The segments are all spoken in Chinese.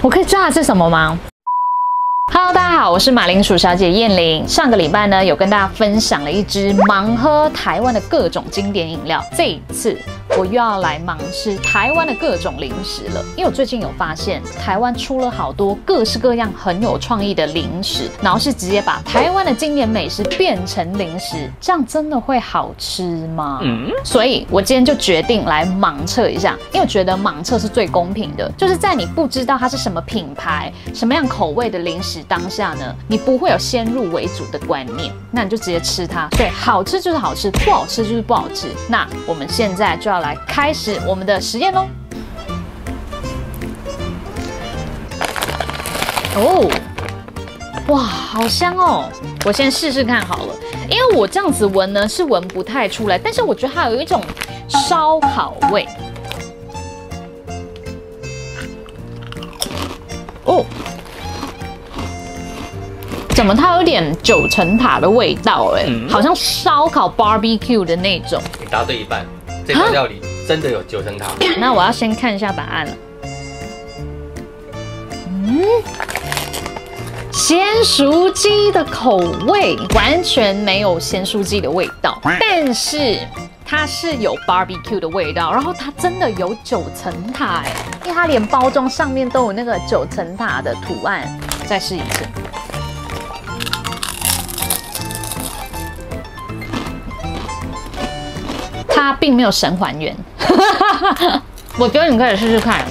我可以知道它是什么吗？Hello， 大家好，我是马铃薯小姐燕玲。上个礼拜呢，有跟大家分享了一支盲喝台湾的各种经典饮料。这一次我又要来盲吃台湾的各种零食了，因为我最近有发现台湾出了好多各式各样很有创意的零食，然后是直接把台湾的经典美食变成零食，这样真的会好吃吗？所以我今天就决定来盲测一下，因为我觉得盲测是最公平的，就是在你不知道它是什么品牌、什么样口味的零食当下呢，你不会有先入为主的观念，那你就直接吃它。所以好吃就是好吃，不好吃就是不好吃。那我们现在就要来开始我们的实验咯。哦，哇，好香哦！我先试试看好了，因为我这样子闻呢是闻不太出来，但是我觉得它有一种烧烤味。哦。怎么它有点九层塔的味道好像烧烤 barbecue 的那种。 你答对一半，这道料理真的有九层塔。 那我要先看一下答案了。咸酥鸡的口味完全没有咸酥鸡的味道，但是它是有 barbecue 的味道，然后它真的有九层塔因为它连包装上面都有那个九层塔的图案。再试一次。它并没有神还原，我觉得你可以试试看。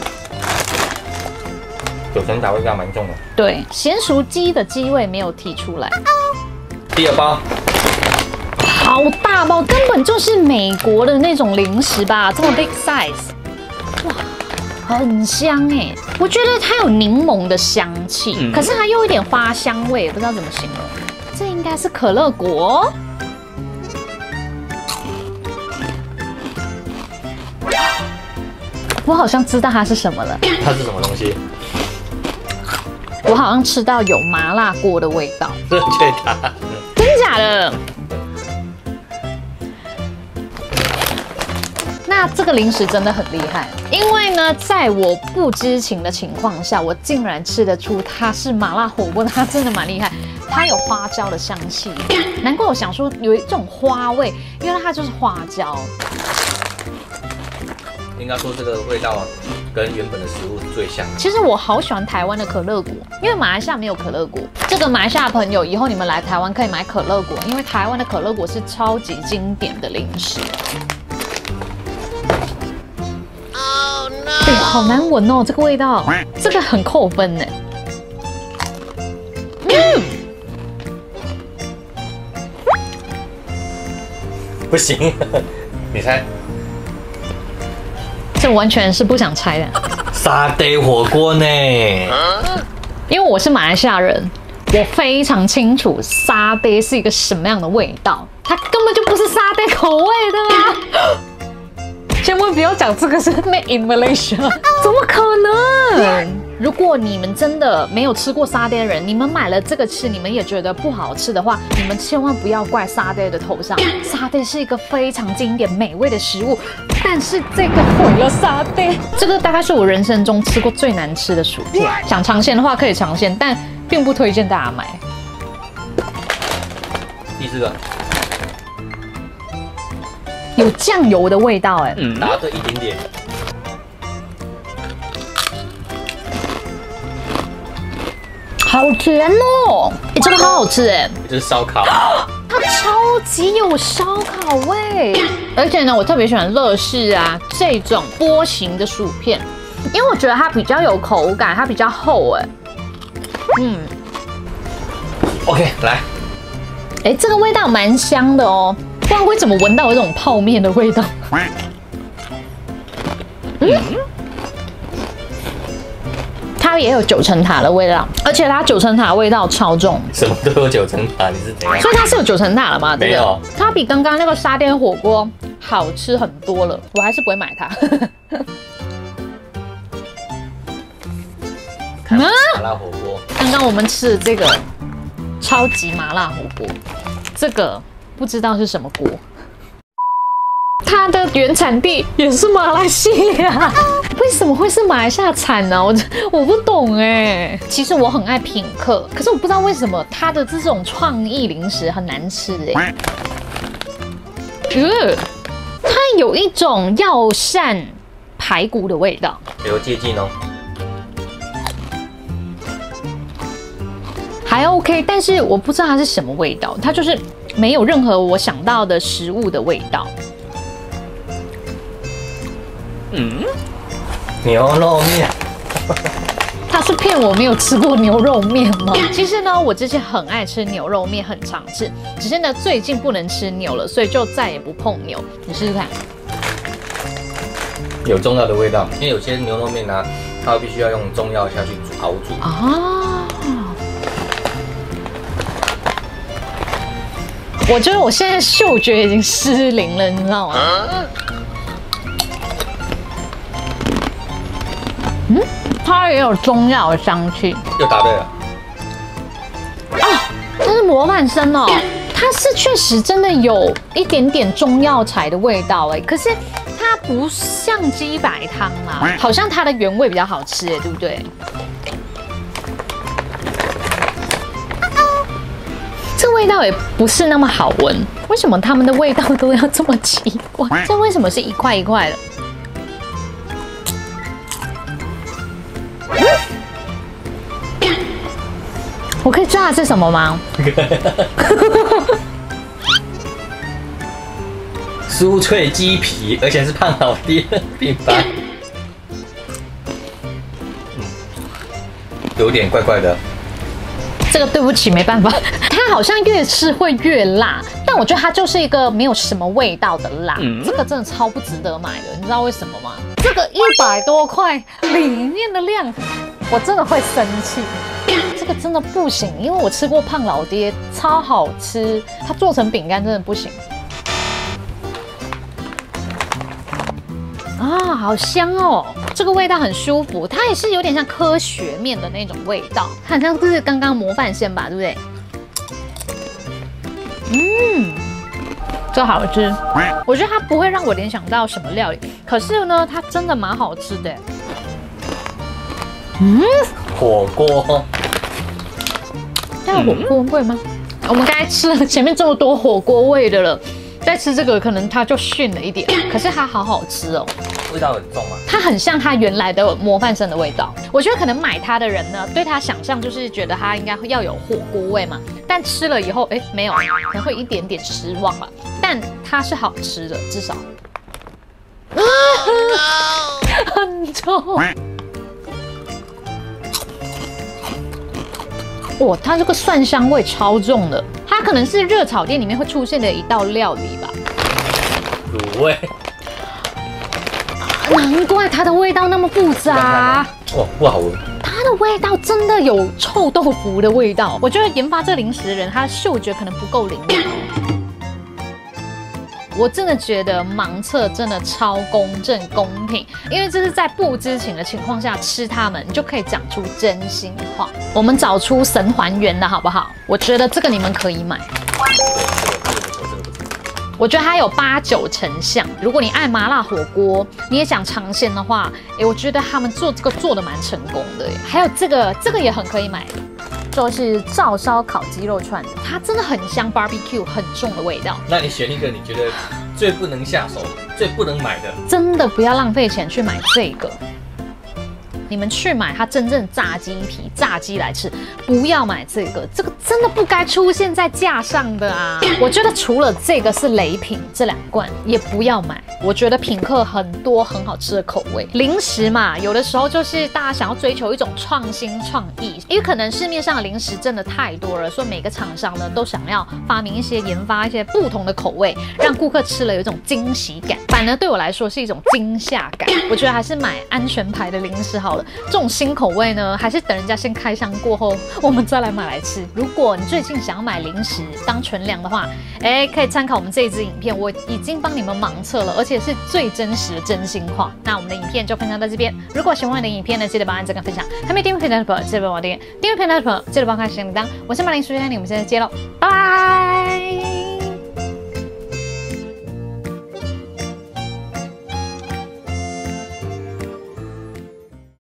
九层塔味道蛮重的。 对，咸酥鸡的鸡味没有提出来。 第二包， 好大包，根本就是美国的那种零食吧，这么 big size， 哇，很香我觉得它有柠檬的香气，可是它又有一点花香味，不知道怎么形容。这应该是可乐果。我好像知道它是什么了。 它是什么东西？ 我好像吃到有麻辣锅的味道。 正确答案。 真假的？那这个零食真的很厉害，因为呢，在我不知情的情况下，我竟然吃得出它是麻辣火锅，它真的蛮厉害。它有花椒的香气，难怪我想说有一种花味，因为它就是花椒。 应该说这个味道跟原本的食物最像。 其实我好喜欢台湾的可乐果，因为马来西亚没有可乐果。这个马来西亚的朋友，以后你们来台湾可以买可乐果，因为台湾的可乐果是超级经典的零食。Oh no！ 好难闻哦，这个味道，这个很扣分呢。 不行，你猜。 这完全是不想猜的。 沙爹火锅呢？ 因为我是马来西亚人，我非常清楚沙爹是一个什么样的味道，它根本就不是沙爹口味的啊！千万不要讲这个是 made in Malaysia， 怎么可能？如果你们真的没有吃过沙爹人，你们买了这个吃，你们也觉得不好吃的话，你们千万不要怪沙爹的头上。沙爹是一个非常经典美味的食物，但是这个毁了沙爹。这个大概是我人生中吃过最难吃的薯片。想尝鲜的话可以尝鲜，但并不推荐大家买。 第四个， 有酱油的味道答对一点点。 好甜哦！这个好好吃这是烧烤， 它超级有烧烤味，而且呢，我特别喜欢乐事啊这种波形的薯片，因为我觉得它比较有口感，它比较厚 OK， 来， 这个味道蛮香的哦，不知道为什么闻到有一种泡面的味道。它也有九层塔的味道，而且它九层塔的味道超重。 什么都有九层塔，你是怎样？ 所以它是有九层塔了吗？ 没有， 它比刚刚那个沙爹火锅好吃很多了，我还是不会买它。 麻辣火锅。 刚刚我们吃的这个超级麻辣火锅，这个不知道是什么锅。它的原产地也是马来西亚，为什么会是马来西亚产呢？我不懂哎。其实我很爱品客，可是我不知道为什么它的这种创意零食很难吃哎。它有一种药膳排骨的味道， 有接近哦。 还 OK， 但是我不知道它是什么味道，它就是没有任何我想到的食物的味道。 牛肉面， 他是骗我没有吃过牛肉面吗？其实呢，我之前很爱吃牛肉面，很常吃，只是呢最近不能吃牛了，所以就再也不碰牛。你试试看， 有中药的味道，因为有些牛肉面呢，它必须要用中药下去熬煮啊。我觉得我现在嗅觉已经失灵了，你知道吗？它也有中药的香气。 又答对了。 啊，这是模范生哦，它是确实真的有一点点中药材的味道哎，可是它不像鸡白汤啦，好像它的原味比较好吃哎，对不对？这味道也不是那么好闻，为什么他们的味道都要这么奇怪？这为什么是一块一块的？我可以知道它是什么吗？ 酥脆鸡皮，而且是胖老爹的品牌。有点怪怪的。 这个对不起，没办法，它好像越吃会越辣，但我觉得它就是一个没有什么味道的辣，这个真的超不值得买的，你知道为什么吗？这个100多块里面的量，我真的会生气，这个真的不行，因为我吃过胖老爹，超好吃，它做成饼干真的不行。啊，好香哦！这个味道很舒服，它也是有点像科学面的那种味道，它很像是刚刚模范鲜吧，对不对？这好吃。我觉得它不会让我联想到什么料理，可是呢，它真的蛮好吃的。 火锅。 这样火锅味吗？我们刚才吃了前面这么多火锅味的了。再吃这个，可能它就逊了一点，可是它好好吃哦。 味道很重吗？ 它很像它原来的模范生的味道。我觉得可能买它的人呢，对它想象就是觉得它应该要有火锅味嘛，但吃了以后，没有，可能会一点点失望了。但它是好吃的，至少。很臭。哇，它这个蒜香味超重的，它可能是热炒店里面会出现的一道料理吧。 卤味。 难怪它的味道那么复杂。 哇，不好闻。 它的味道真的有臭豆腐的味道。我觉得研发这零食的人，他的嗅觉可能不够灵敏。我真的觉得盲测真的超公正公平，因为这是在不知情的情况下吃它们，你就可以讲出真心话。我们找出神还原的好不好？我觉得这个你们可以买。我觉得它有8、9成像。如果你爱麻辣火锅，你也想尝鲜的话，我觉得他们做这个做的蛮成功的。还有这个也很可以买。就是照烧烤鸡肉串的，它真的很香 ，barbecue 很重的味道。 那你选一个你觉得最不能下手、最不能买的， 真的不要浪费钱去买这个。你们去买它真正炸鸡皮、炸鸡来吃，不要买这个，这个真的不该出现在架上的啊！我觉得除了这个是雷品，这2罐也不要买。我觉得品客很多很好吃的口味，零食嘛，有的时候就是大家想要追求一种创新创意，因为可能市面上的零食真的太多了，所以每个厂商呢都想要发明研发一些不同的口味，让顾客吃了有一种惊喜感。反而对我来说是一种惊吓感。我觉得还是买安全牌的零食好了。这种新口味呢，还是等人家先开箱过后，我们再来买来吃。如果你最近想要买零食当存粮的话，可以参考我们这一支影片，我已经帮你们盲测了，而且是最真实的真心话。那我们的影片就分享到这边。如果喜欢我的影片呢，记得帮按赞跟分享。还没订阅频道的朋友，记得帮我订阅。订阅频道的朋友，记得帮我开小铃铛。我是马铃薯，我们下次见喽，拜拜。